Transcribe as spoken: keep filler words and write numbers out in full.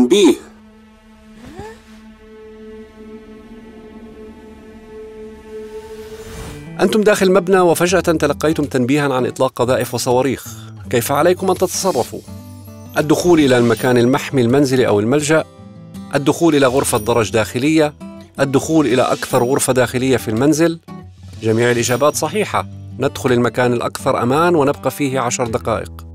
تنبيه. أنتم داخل مبنى وفجأة تلقيتم تنبيها عن إطلاق قذائف وصواريخ. كيف عليكم أن تتصرفوا؟ الدخول إلى المكان المحمي المنزلي أو الملجأ، الدخول إلى غرفة درج داخلية، الدخول إلى أكثر غرفة داخلية في المنزل. جميع الإجابات صحيحة. ندخل المكان الأكثر أمان ونبقى فيه عشر دقائق.